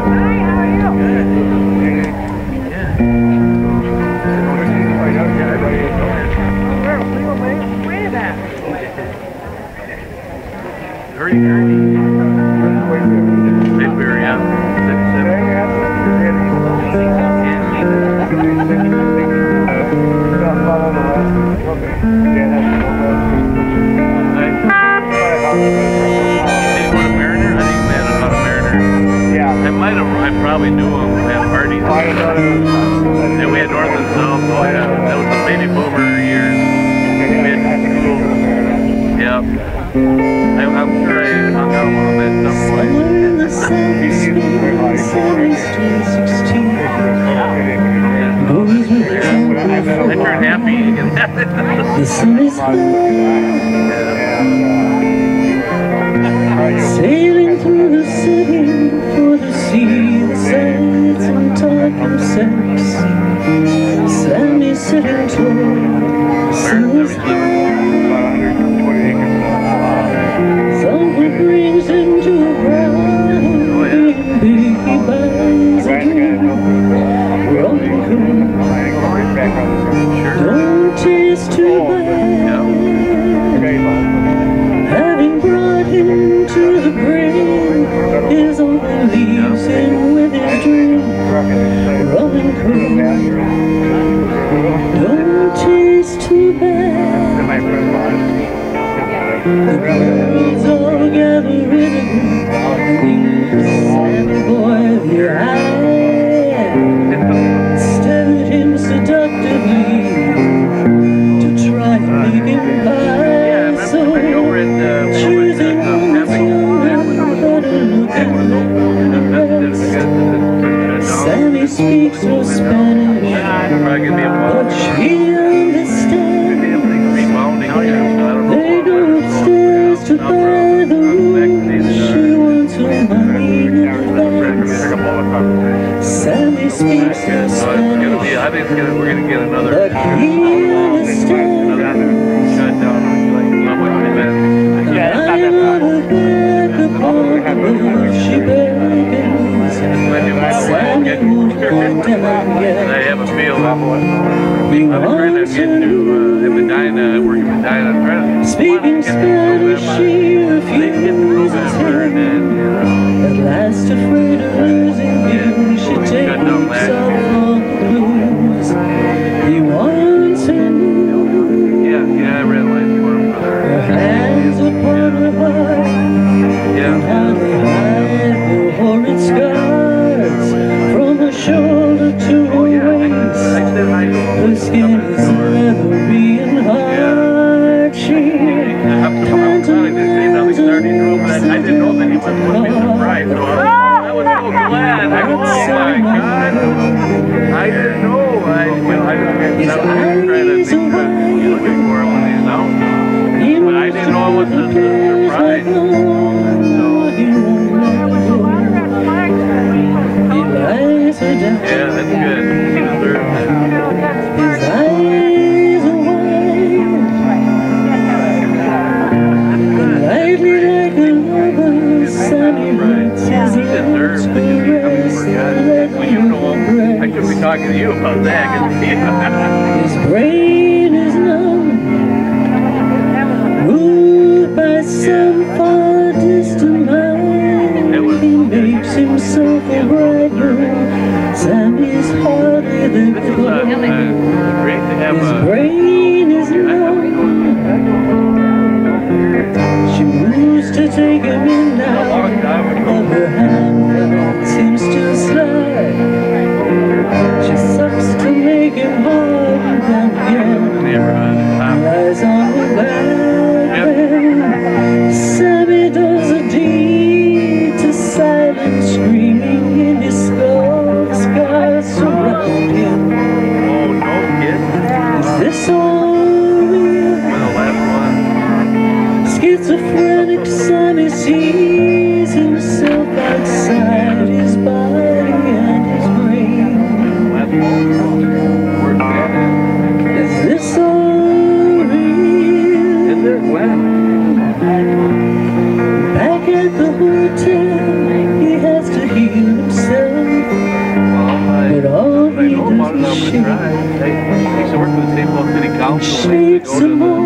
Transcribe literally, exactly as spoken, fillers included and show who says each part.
Speaker 1: Sailing through the city for the sea, the sights and talk and sex. Sammy sitting tall, sun's someone brings into a brown baby buys a drink, rum and cool. Don't taste too bad. Having brought him to the brink, his only leaves him with his drink, rum and cool. Don't taste too bad. The girls all gather in a group. Sammy boy, the eye stared at him seductively to try and make him buy. So choosing one's younger, better looking than the rest. Sammy speaks no Spanish, but she understands. They go upstairs to buy the room. She wants her money in advance. Sammy speaks no Spanish, but he understands. She beckons, Sammy won't go down yet.
Speaker 2: I have a feel. I'm trying to get to uh, Medina, working in Medina. I'm trying to
Speaker 1: speaking Spanish, she refuses him. At last, afraid of losing him, she takes off all the blues. He wants her new.
Speaker 2: Yeah, yeah, I red light for him.
Speaker 1: Her hands upon her heart.
Speaker 2: Yeah.
Speaker 1: And they hide the horrid scars from her shoulder to her waist. Her skin is leathery and hard. She pantomimes
Speaker 2: I didn't know that he was going to be surprised. So I was so glad. I was, oh my God. I didn't know. I, well, I was trying to think of you looking for him when he announced him. But I didn't know it was a surprise. Yeah, that's good. He deserves it.
Speaker 1: His eyes are wide, lightly like a lover. Sammy roots his lips caress the
Speaker 2: Well, you know him. I could be talking to you about that.
Speaker 1: his brain is numb, moved by some far distant mind. He makes himself a bright moon. Sammy's hardly the glow.
Speaker 2: Great to have
Speaker 1: His
Speaker 2: a...
Speaker 1: brain is numb. She moves to take him in now, but her hand seems to slide. She sucks to make him hard and then again. Lies on her back. Sammy does a deed to silent screaming in his skull. Scars surround him.
Speaker 2: Oh, no kid.
Speaker 1: Is this all real?
Speaker 2: The last one.
Speaker 1: Schizophrenic Sammy sees
Speaker 2: That's right. I used to work for the Saint Paul City Council. I used to go to the